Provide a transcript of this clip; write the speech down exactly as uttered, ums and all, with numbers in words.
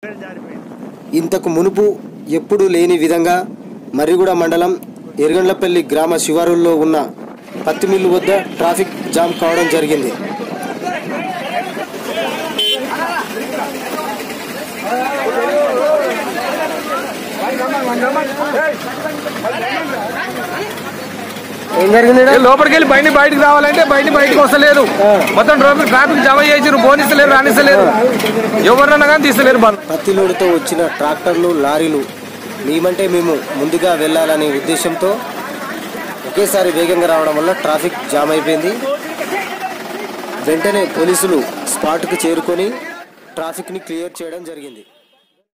ఇంతకు మునుపు ఎప్పుడు లేని విధంగా మర్రిగూడ మండలం ఎర్గండ్లపల్లి గ్రామ శివారుల్లో ఉన్న పత్తి మిల్లు వద్ద ట్రాఫిక్ జామ్ కావడం జరిగింది. లోపలికి వెళ్ళి బయట బయటకు రావాలంటే బయట బయటకు వస్తలేదు. మొత్తం ట్రాఫిక్ ట్రాఫిక్ జమ చేసి పోనిస్తలేరు, రాణిస్తలేరు, ఎవరన్నా కానీ తీస్తలేరు. పత్తి లోడుతో వచ్చిన ట్రాక్టర్లు, లారీలు మేమంటే మేము ముందుగా వెళ్ళాలనే ఉద్దేశంతో ఒకేసారి వేగంగా రావడం వల్ల ట్రాఫిక్ జామ్ అయిపోయింది. వెంటనే పోలీసులు స్పాట్కు చేరుకొని ట్రాఫిక్ని క్లియర్ చేయడం జరిగింది.